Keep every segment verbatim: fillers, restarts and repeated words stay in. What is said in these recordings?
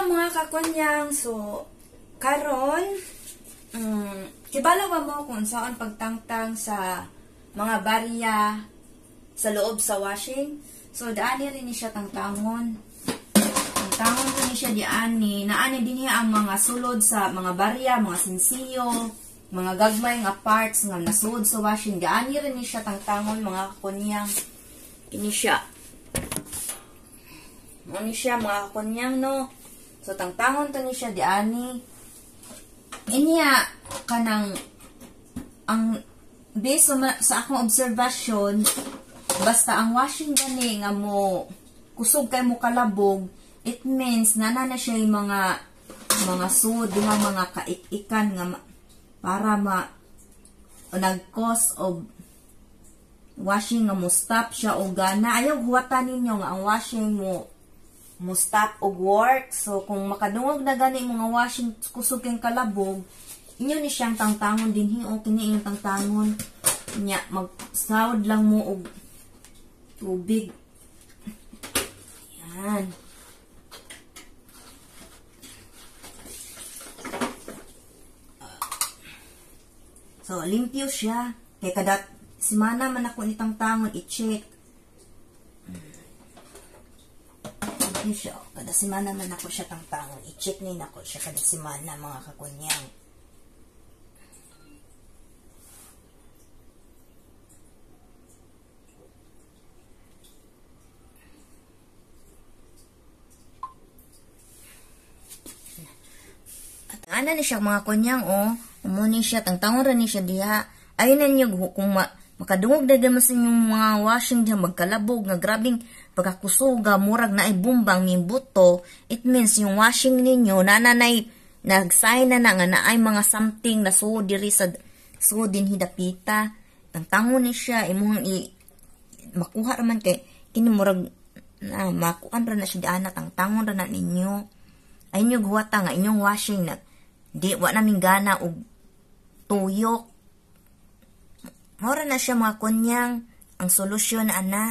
Hello mga kakunyang, so karon um, kibala ba mo kung saan pagtangtang sa mga barya sa loob sa washing? So daani rin ni siya tangtangon. Tangtangon rin ni siya diani, naani din niya ang mga sulod sa mga barya, mga sinsiyo, mga gagmay nga parts nga nasulod sa washing. Daani rin ni siya tangtangon mga kakunyang. Kini siya. Ano siya mga kakunyang no? So, tangtangon to ni siya di ani. Inya, kanang, ang, based sa, sa akong observation, basta ang washing gani nga mo, kusog kay mo kalabog, it means, nana na siya yung mga, mga sud, diha mga kaikikan nga, para ma, o nag-cause of washing nga mo stop siya o gana. Ayaw huwatan ninyo nga ang washing mo, mo stop og work. So, kung makadungog na gani mga washing kusog kang kalabog, inyo ni siyang tangtangon din. O, kini inyong tangtangon. Nya, mag-sawad lang mo og tubig. Yan. So, limpyo siya. Kaya kada simana man ako ni tangtangon, i-check. Siya. Kada simana man ako siya tangtangon. I-check ni ako siya kada simana mga kakunyang. At ana ni siya mga kunyang oh. Umuni siya. Tangtangon rin ni siya diha. Ayun na niyo kung ma makadungog na gamas yung mga washing diya magkalabog nga grabing pagkakusuga, murag na ay bumbang ng buto, it means yung washing ninyo, nananay, nag-sign na na nga na ay mga something na so diri sa, so din hidapita. Tangtangon ni siya, imuhang i, makuha raman kay, kini murag, na, makuhaan ra na siya diana, tangtangon ra na ninyo. Ay nyo guwata nga, inyong washing na, di, wa namin gana, og tuyok. Mura na siya mga kunyang, ang solusyon na ana.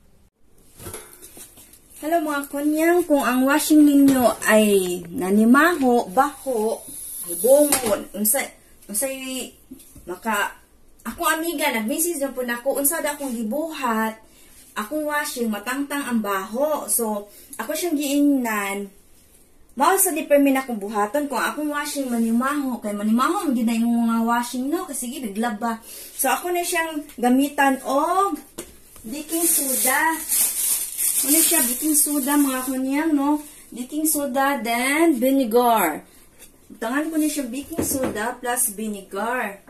Hello mga kunyang, kung ang washing ninyo ay nanimaho, baho, bungon, unsay, unsay, maka, ako amiga, nag-message na po na ako, unsad akong gibuhat, akong washing, matangtang ang baho. So, ako siyang giingnan, mao sa di permin akong buhaton, kung akong washing manimaho, kay manimaho, hindi na yung mga washing, no, kasi gibiglab ba. So, ako na siyang gamitan og baking soda. Ano siya? Baking soda, mga kunyang, no? Baking soda, then vinegar. Tangan ko niya siya baking soda plus vinegar.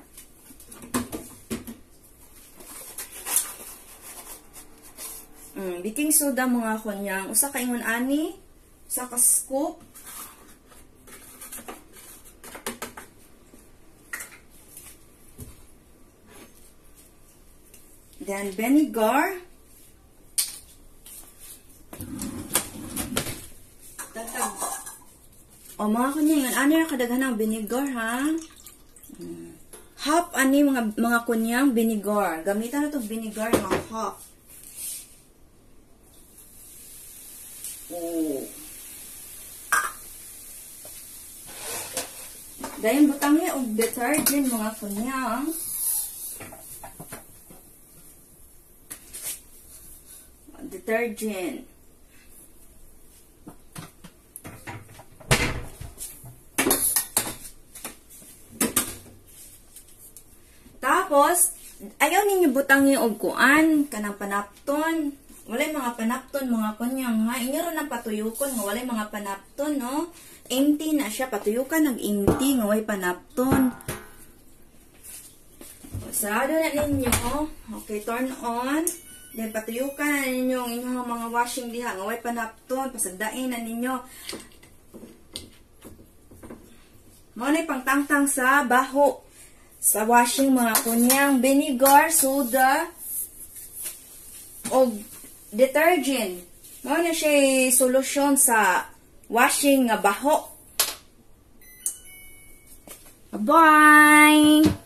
Mm, baking soda, mga kunyang. Usa ka ingon ani, usa ka scoop. Then vinegar. O mga kunyang, ano yung kadaghan ng vinegar, ha? Half, ani mga, mga kunyang vinegar. Gamitan na ito vinegar, mga half. Oh. Dahil butang niya, o detergent, mga kunyang. Detergent. Tapos, ayaw ninyo butang yung kuan, kanang panapton. Walay mga panapton, mga kunyang, ha? Inyo rin ang patuyukon, nga walay mga panapton, no? Empty na siya, patuyukan nag-empty, nga walay panapton. Sarado na ninyo. Okay, turn on. Then, patuyukan na ninyo ang inyong mga washing diha, nga walay panapton, pasagdain na ninyo. Muna pangtangtang sa baho. Sa washing mga kunyang, vinegar, soda, o detergent. Mga na siya solusyon sa washing nga baho. Bye!